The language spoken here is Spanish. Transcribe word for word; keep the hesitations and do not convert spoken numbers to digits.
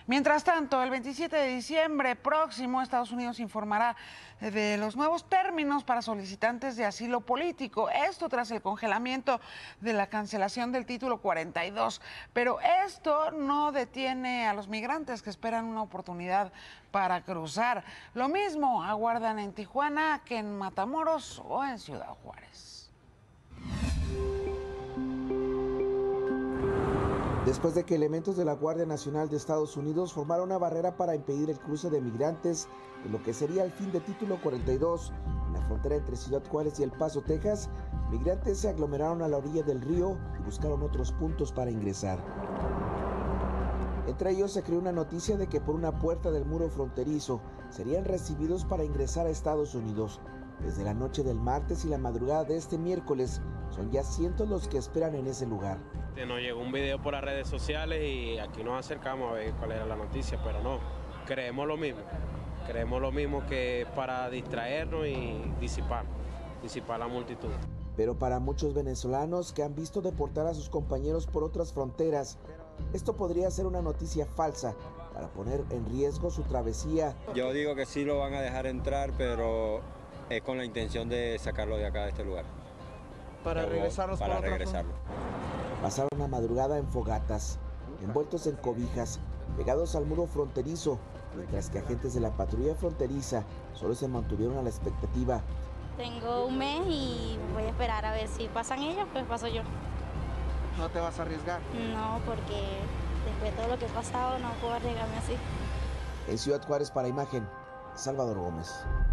Mientras tanto, el veintisiete de diciembre próximo, Estados Unidos informará de los nuevos términos para solicitantes de asilo político. Esto tras el congelamiento de la cancelación del título cuarenta y dos. Pero esto no detiene a los migrantes que esperan una oportunidad para cruzar. Lo mismo aguardan en Tijuana que en Matamoros o en Ciudad Juárez. Después de que elementos de la Guardia Nacional de Estados Unidos formaron una barrera para impedir el cruce de migrantes en lo que sería el fin de título cuarenta y dos, en la frontera entre Ciudad Juárez y El Paso, Texas, migrantes se aglomeraron a la orilla del río y buscaron otros puntos para ingresar. Entre ellos se creó una noticia de que por una puerta del muro fronterizo serían recibidos para ingresar a Estados Unidos. Desde la noche del martes y la madrugada de este miércoles, son ya cientos los que esperan en ese lugar. Nos llegó un video por las redes sociales y aquí nos acercamos a ver cuál era la noticia, pero no, creemos lo mismo. Creemos lo mismo que es para distraernos y disipar, disipar la multitud. Pero para muchos venezolanos que han visto deportar a sus compañeros por otras fronteras, esto podría ser una noticia falsa para poner en riesgo su travesía. Yo digo que sí lo van a dejar entrar, pero es con la intención de sacarlo de acá, de este lugar. Para Luego, regresarlos para por otra regresarlo. Pasaron la madrugada en fogatas, envueltos en cobijas, pegados al muro fronterizo, mientras que agentes de la patrulla fronteriza solo se mantuvieron a la expectativa. Tengo un mes y voy a esperar a ver si pasan ellos, pues paso yo. ¿No te vas a arriesgar? No, porque después de todo lo que he pasado no puedo arriesgarme así. En Ciudad Juárez, para Imagen, Salvador Gómez.